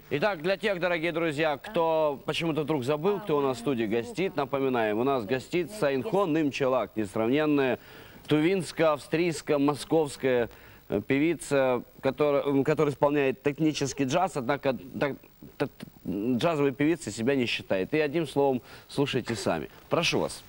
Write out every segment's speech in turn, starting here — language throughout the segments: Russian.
Итак, для тех, дорогие друзья, кто почему-то вдруг забыл, кто у нас в студии гостит, напоминаем, у нас гостит Сайнхон Нымчалак, несравненная тувинско-австрийско-московская певица, которая исполняет технический джаз, однако джазовой певицей себя не считает. И одним словом, слушайте сами. Прошу вас.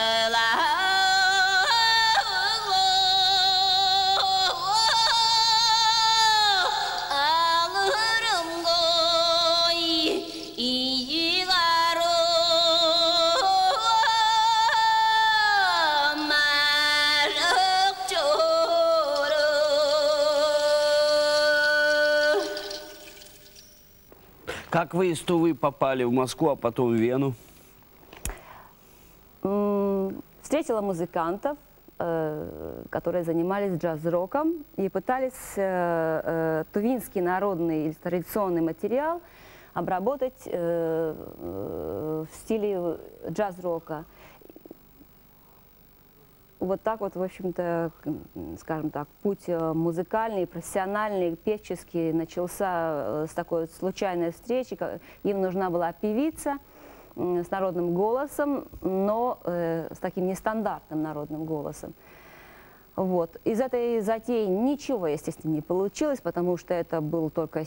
Как вы из Тувы попали в Москву, а потом в Вену? Встретила музыкантов, которые занимались джаз-роком и пытались тувинский народный или традиционный материал обработать в стиле джаз-рока. Вот так вот, в общем-то, скажем так, путь музыкальный, профессиональный, певческий начался с такой вот случайной встречи. Им нужна была певица с народным голосом, но с таким нестандартным народным голосом. Вот. Из этой затеи ничего, естественно, не получилось, потому что это был только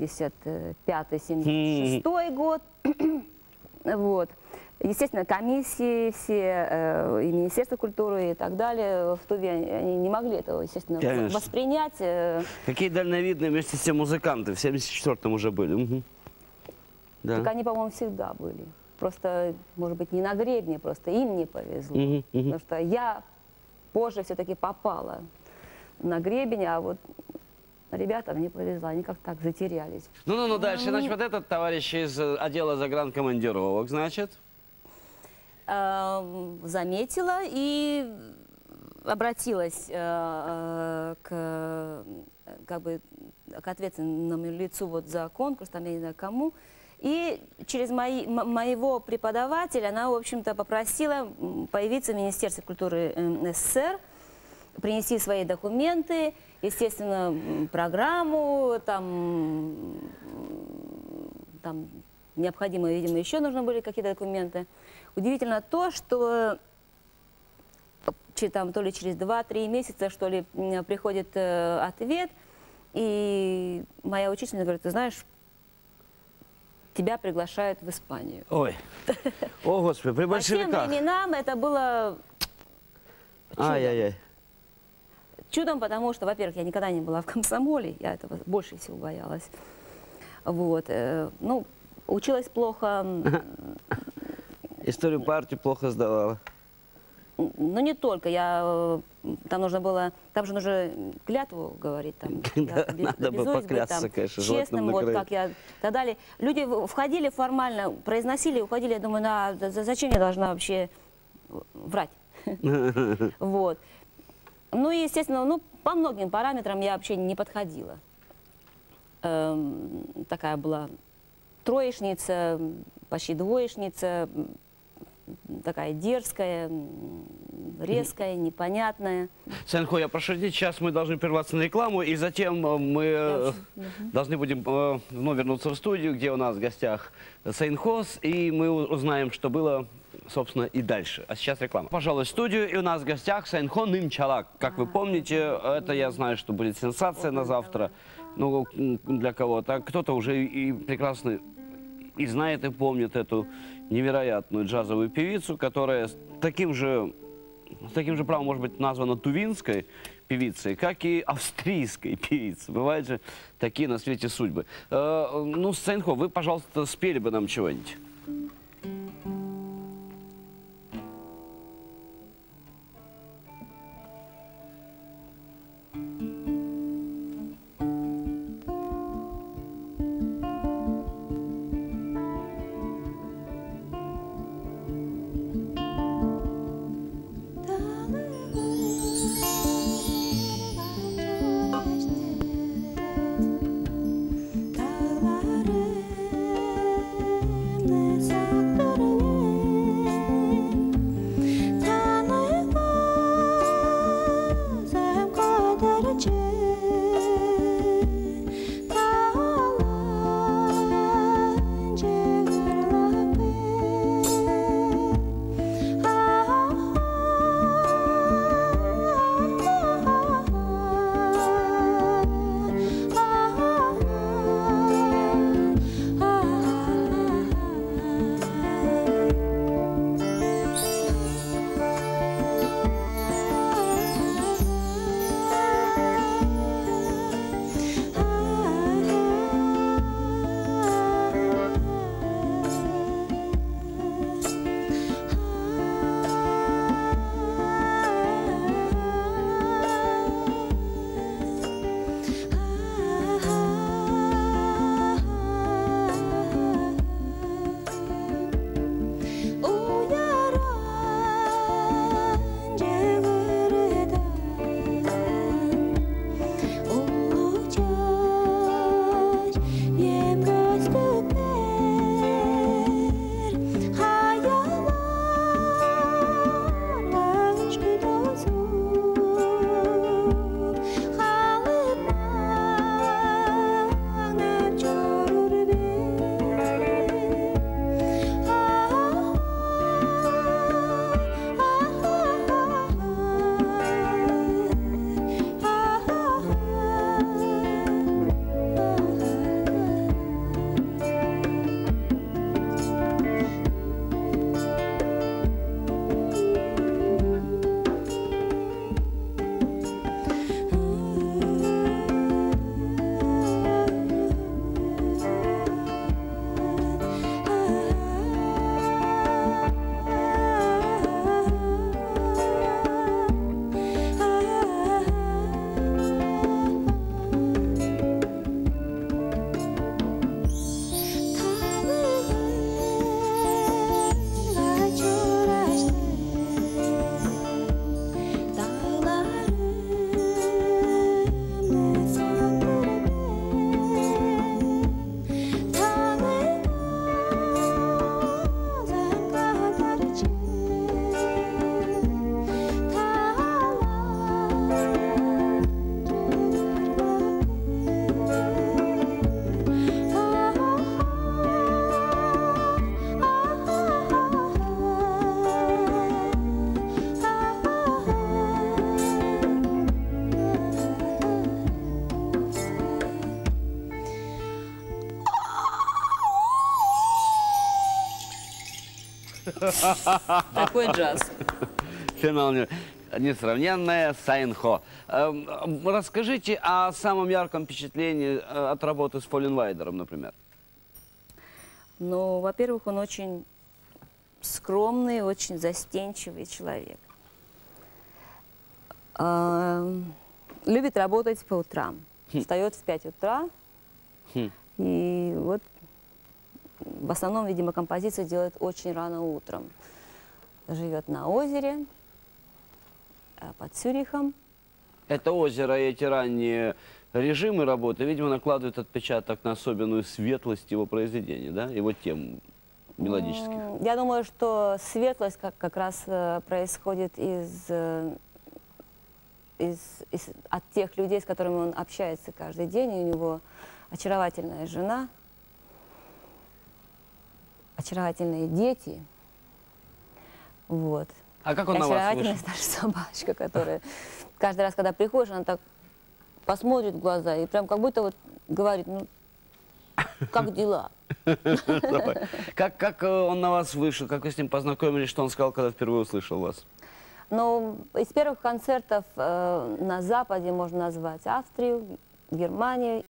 75-76 год. Вот. Естественно, комиссии все, и Министерство культуры и так далее в Туве, они не могли этого, естественно, Конечно. воспринять. Какие дальновидные вместе с тем музыканты, в 74-м уже были. Угу. Да. Так они, по-моему, всегда были. Просто, может быть, не на гребне, просто им не повезло. Потому что я позже все-таки попала на гребень, а вот ребятам не повезло, они как-то так затерялись. Ну, дальше. Значит, вот этот товарищ из отдела загранкомандировок, значит? Заметила и обратилась к ответственному лицу вот за конкурс, там я не знаю кому. И через моего преподавателя она, в общем-то, попросила появиться в Министерстве культуры СССР, принести свои документы, естественно, программу, там необходимо, видимо, еще нужны были какие-то документы. Удивительно то, что там, то ли через 2-3 месяца, что ли, приходит ответ, и моя учительница говорит: ты знаешь, тебя приглашают в Испанию. Ой, о господи, при большевиках. По тем временам это было чудом. Ай-яй-яй. Чудом, потому что, во-первых, я никогда не была в комсомоле, я этого больше всего боялась. Вот, ну, училась плохо. Историю партии плохо сдавала. Ну, не только. Там нужно было, там же нужно клятву говорить. Там, Надо бы поклясться, конечно, честным, вот как я, и так далее. Люди входили формально, произносили, уходили. Я думаю, зачем я должна вообще врать? Вот. Ну, и, естественно, ну, по многим параметрам я вообще не подходила. Такая была троечница, почти двоечница, такая дерзкая, резкая, непонятная. Сайнхо, я прошу, сейчас мы должны прерваться на рекламу, и затем мы должны будем вновь вернуться в студию, где у нас в гостях Сайнхос, и мы узнаем, что было, собственно, и дальше. А сейчас реклама. Пожалуй, в студию, и у нас в гостях Сайнхо Нымчалак. Как вы помните, это, я знаю, что будет сенсация на завтра, ну, для кого-то. Кто-то уже и прекрасно и знает, и помнит эту невероятную джазовую певицу, которая с таким же правом может быть названа тувинской певицей, как и австрийской певицей. Бывают же такие на свете судьбы. Ну, Сайнхо, вы, пожалуйста, спели бы нам чего-нибудь. Dağları Такой джаз. Финал несравненная Сайнхо. Расскажите о самом ярком впечатлении от работы с Фолленвайдером, например. Ну, во-первых, он очень скромный, очень застенчивый человек. Любит работать по утрам. Встает в 5 утра. И вот в основном, видимо, композиции делает очень рано утром. Живет на озере под Цюрихом. Это озеро и эти ранние режимы работы, видимо, накладывают отпечаток на особенную светлость его произведений, да, его тем мелодических. Я думаю, что светлость как раз происходит от тех людей, с которыми он общается каждый день. И у него очаровательная жена, очаровательные дети. Вот. А как он на вас очаровательная вышел? наша собачка, которая каждый раз, когда приходишь, она так посмотрит в глаза и прям как будто вот говорит, ну, как дела? Как он на вас вышел? Как вы с ним познакомились? Что он сказал, когда впервые услышал вас? Ну, из первых концертов на Западе можно назвать Австрию, Германию